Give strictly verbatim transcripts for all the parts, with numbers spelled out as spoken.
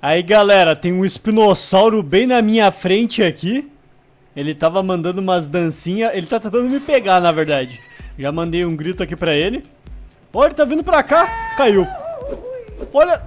Aí, galera, tem um espinossauro bem na minha frente aqui. Ele tava mandando umas dancinhas. Ele tá tentando me pegar, na verdade. Já mandei um grito aqui pra ele. Olha, ele tá vindo pra cá. Caiu. Olha.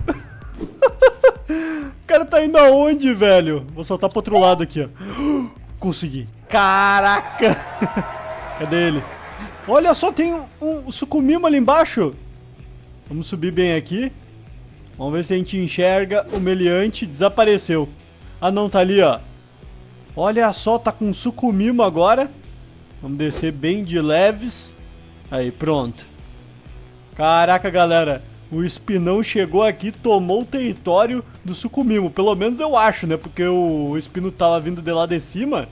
O cara tá indo aonde, velho? Vou soltar pro outro lado aqui, ó. Consegui. Caraca. Cadê ele? Olha só, tem um, um sucumimo ali embaixo. Vamos subir bem aqui. Vamos ver se a gente enxerga o meliante. Desapareceu. Ah, não, tá ali, ó. Olha só, tá com sucumimo agora. Vamos descer bem de leves. Aí, pronto. Caraca, galera. O espinão chegou aqui, tomou o território do sucumimo. Pelo menos eu acho, né? Porque o espino tava vindo de lá de cima.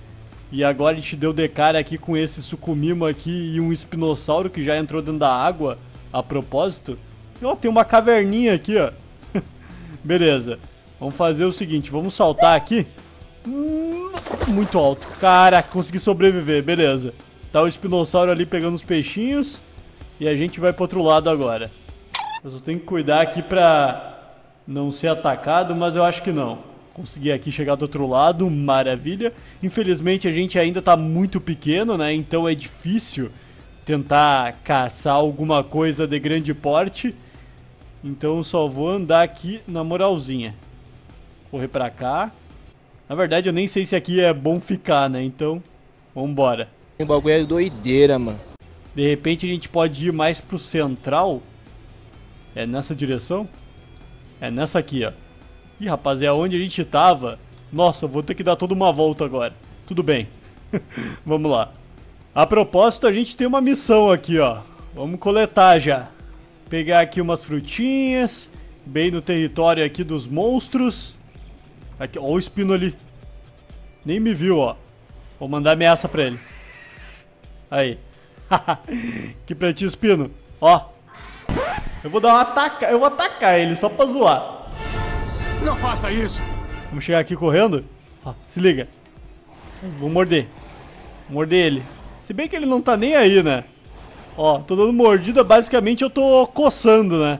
E agora a gente deu de cara aqui com esse sucumimo aqui e um espinossauro que já entrou dentro da água a propósito. E ó, tem uma caverninha aqui, ó. Beleza. Vamos fazer o seguinte, vamos saltar aqui. Hum, muito alto. Caraca, consegui sobreviver, beleza. Tá o espinossauro ali pegando os peixinhos. E a gente vai pro outro lado agora. Eu só tenho que cuidar aqui pra não ser atacado, mas eu acho que não. Consegui aqui chegar do outro lado, maravilha. Infelizmente a gente ainda tá muito pequeno, né? Então é difícil tentar caçar alguma coisa de grande porte. Então só vou andar aqui na moralzinha. Correr pra cá. Na verdade eu nem sei se aqui é bom ficar, né? Então, vambora. O bagulho é doideira, mano. De repente a gente pode ir mais pro central. É nessa direção? É nessa aqui, ó. Ih, rapaz, é onde a gente tava. Nossa, eu vou ter que dar toda uma volta agora. Tudo bem. Vamos lá. A propósito, a gente tem uma missão aqui, ó. Vamos coletar já. Pegar aqui umas frutinhas. Bem no território aqui dos monstros. Aqui, ó o espino ali. Nem me viu, ó. Vou mandar ameaça pra ele. Aí. Aqui pra ti, espino. Ó. Eu vou dar uma ataca. Eu vou atacar ele só pra zoar. Não faça isso. Vamos chegar aqui correndo. Ó, se liga. Vou morder. Vou morder ele. Se bem que ele não tá nem aí, né? Ó, tô dando mordida. Basicamente eu tô coçando, né?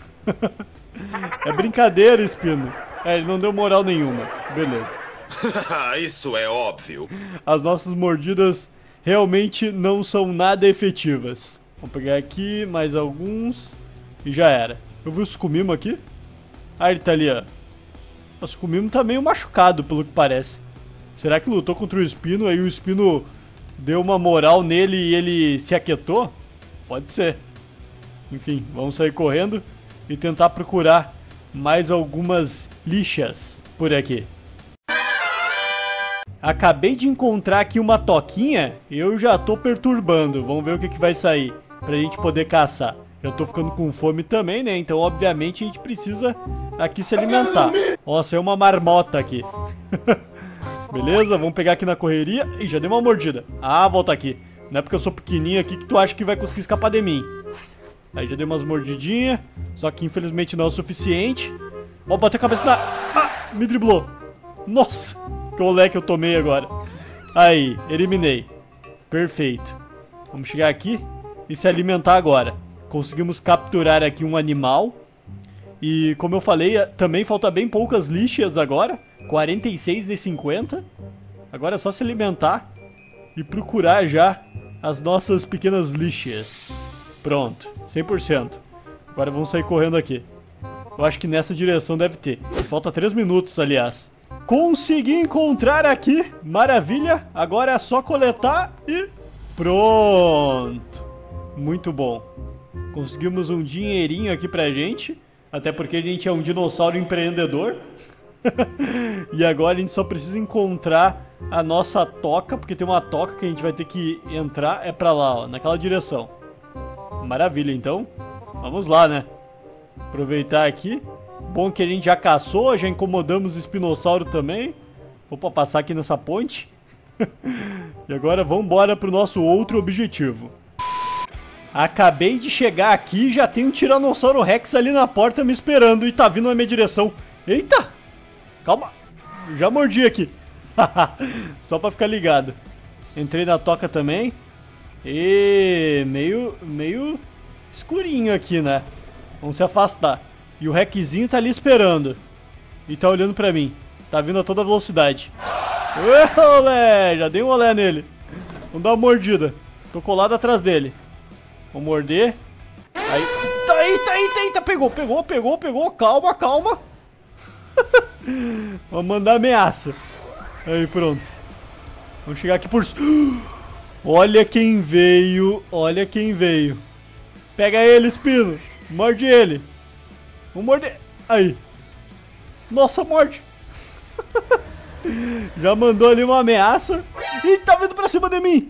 É brincadeira, espino. É, ele não deu moral nenhuma. Beleza. Isso é óbvio. As nossas mordidas realmente não são nada efetivas. Vamos pegar aqui mais alguns. E já era. Eu vi o sucumimo aqui. Ah, ele tá ali, ó. O sucumimo tá meio machucado, pelo que parece. Será que lutou contra o espino, aí o espino deu uma moral nele e ele se aquietou? Pode ser. Enfim, vamos sair correndo e tentar procurar mais algumas lixas por aqui. Acabei de encontrar aqui uma toquinha e eu já tô perturbando. Vamos ver o que, que vai sair pra gente poder caçar. Eu tô ficando com fome também, né? Então, obviamente, a gente precisa aqui se alimentar. Ó, saiu uma marmota aqui. Beleza, vamos pegar aqui na correria. Ih, já dei uma mordida. Ah, volta aqui. Não é porque eu sou pequenininho aqui que tu acha que vai conseguir escapar de mim. Aí já dei umas mordidinhas. Só que infelizmente não é o suficiente. Ó, bateu a cabeça na... Ah, me driblou. Nossa, que olé que eu tomei agora. Aí, eliminei. Perfeito. Vamos chegar aqui e se alimentar agora. Conseguimos capturar aqui um animal. E como eu falei, também falta bem poucas lixas agora. quarenta e seis de cinquenta. Agora é só se alimentar e procurar já as nossas pequenas lixas. Pronto, cem por cento. Agora vamos sair correndo aqui. Eu acho que nessa direção deve ter. Falta três minutos, aliás. Consegui encontrar aqui. Maravilha. Agora é só coletar e... Pronto. Muito bom. Conseguimos um dinheirinho aqui pra gente. Até porque a gente é um dinossauro empreendedor. E agora a gente só precisa encontrar a nossa toca. Porque tem uma toca que a gente vai ter que entrar. É pra lá, ó, naquela direção. Maravilha, então. Vamos lá, né? Aproveitar aqui. Bom que a gente já caçou. Já incomodamos o espinossauro também. Opa, passar aqui nessa ponte. E agora vamos embora pro nosso outro objetivo. Acabei de chegar aqui e já tem um Tiranossauro Rex ali na porta me esperando e tá vindo na minha direção. Eita! Calma! Já mordi aqui. Só pra ficar ligado. Entrei na toca também. E meio, meio escurinho aqui, né? Vamos se afastar. E o Rexzinho tá ali esperando. E tá olhando pra mim. Tá vindo a toda velocidade. Olé! Já dei um olé nele. Vamos dar uma mordida. Tô colado atrás dele. Vou morder. Aí. Eita, eita, eita, eita. Pegou, pegou, pegou, pegou. Calma, calma. Vamos mandar ameaça. Aí, pronto. Vamos chegar aqui por... Olha quem veio. Olha quem veio. Pega ele, Espino. Morde ele. Vamos morder. Aí. Nossa, morde. Já mandou ali uma ameaça. Ih, tá vindo pra cima de mim.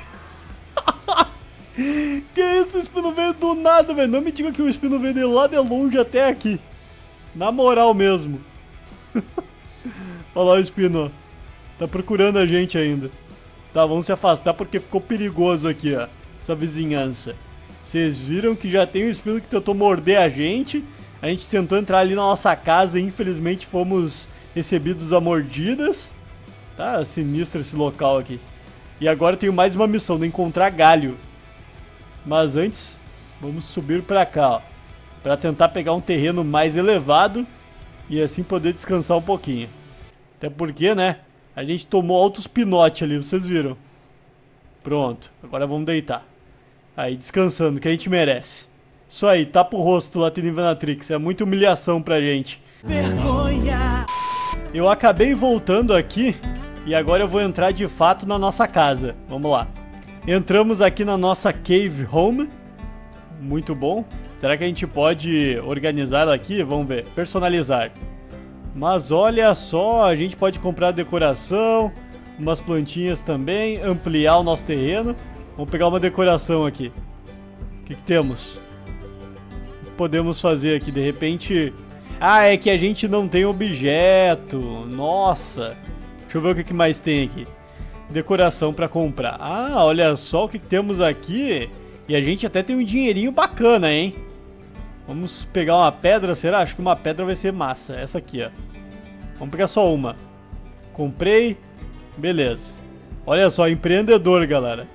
Que isso, o Espino veio do nada, velho. Não me diga que o Espino veio de lá de longe até aqui. Na moral mesmo. Olha lá o Espino, ó. Tá procurando a gente ainda. Tá, vamos se afastar porque ficou perigoso aqui, ó. Essa vizinhança. Vocês viram que já tem um Espino que tentou morder a gente. A gente tentou entrar ali na nossa casa e infelizmente fomos recebidos a mordidas. Tá sinistro esse local aqui. E agora eu tenho mais uma missão, de encontrar galho. Mas antes, vamos subir pra cá, ó. Pra tentar pegar um terreno mais elevado e assim poder descansar um pouquinho. Até porque, né, a gente tomou altos pinote ali, vocês viram. Pronto, agora vamos deitar. Aí, descansando, que a gente merece. Isso aí, tapa o rosto lá, Invanatrix. É muita humilhação pra gente. Vergonha! Eu acabei voltando aqui e agora eu vou entrar de fato na nossa casa. Vamos lá. Entramos aqui na nossa cave home. Muito bom. Será que a gente pode organizar ela aqui? Vamos ver. Personalizar. Mas olha só, a gente pode comprar decoração, umas plantinhas também, ampliar o nosso terreno. Vamos pegar uma decoração aqui. O que, que temos? O que podemos fazer aqui? De repente... Ah, é que a gente não tem objeto. Nossa. Deixa eu ver o que, que mais tem aqui. Decoração pra comprar. Ah, olha só o que, que temos aqui. E a gente até tem um dinheirinho bacana, hein? Vamos pegar uma pedra, será? Acho que uma pedra vai ser massa. Essa aqui, ó. Vamos pegar só uma. Comprei. Beleza. Olha só, empreendedor, galera.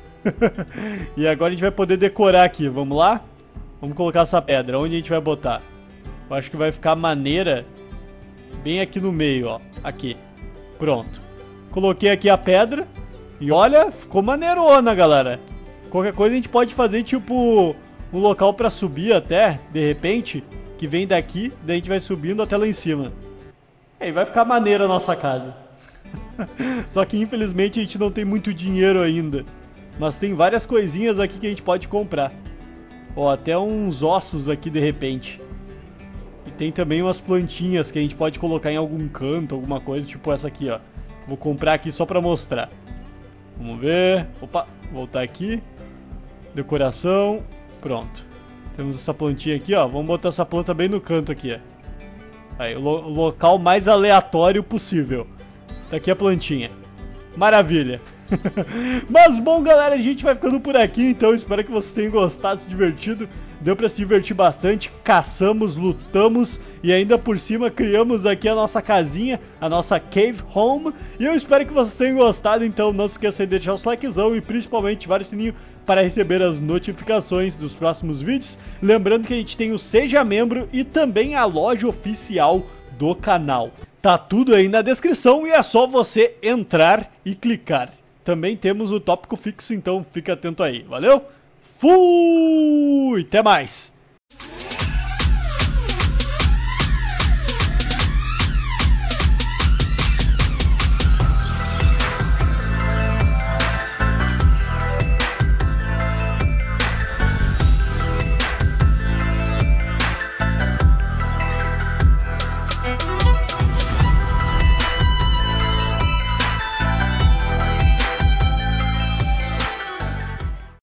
E agora a gente vai poder decorar aqui. Vamos lá? Vamos colocar essa pedra. Onde a gente vai botar? Eu acho que vai ficar maneira bem aqui no meio, ó. Aqui. Pronto. Coloquei aqui a pedra. E olha, ficou maneirona, galera. Qualquer coisa a gente pode fazer, tipo... um local pra subir até, de repente, que vem daqui, daí a gente vai subindo até lá em cima. Aí vai ficar maneira a nossa casa. Só que infelizmente a gente não tem muito dinheiro ainda. Mas tem várias coisinhas aqui que a gente pode comprar. Ó, até uns ossos aqui de repente. E tem também umas plantinhas que a gente pode colocar em algum canto, alguma coisa, tipo essa aqui, ó. Vou comprar aqui só pra mostrar. Vamos ver. Opa, voltar aqui. Decoração. Pronto. Temos essa plantinha aqui, ó. Vamos botar essa planta bem no canto aqui, ó. Aí, o, lo o local mais aleatório possível. Tá aqui a plantinha. Maravilha. Mas bom, galera, a gente vai ficando por aqui, então espero que vocês tenham gostado, se divertido. Deu pra se divertir bastante, caçamos, lutamos e ainda por cima criamos aqui a nossa casinha, a nossa cave home. E eu espero que vocês tenham gostado, então não se esqueça de deixar o seu likezão e principalmente ativar o sininho para receber as notificações dos próximos vídeos. Lembrando que a gente tem o Seja Membro e também a loja oficial do canal. Tá tudo aí na descrição e é só você entrar e clicar. Também temos o tópico fixo, então fica atento aí. Valeu? Fui! Até mais!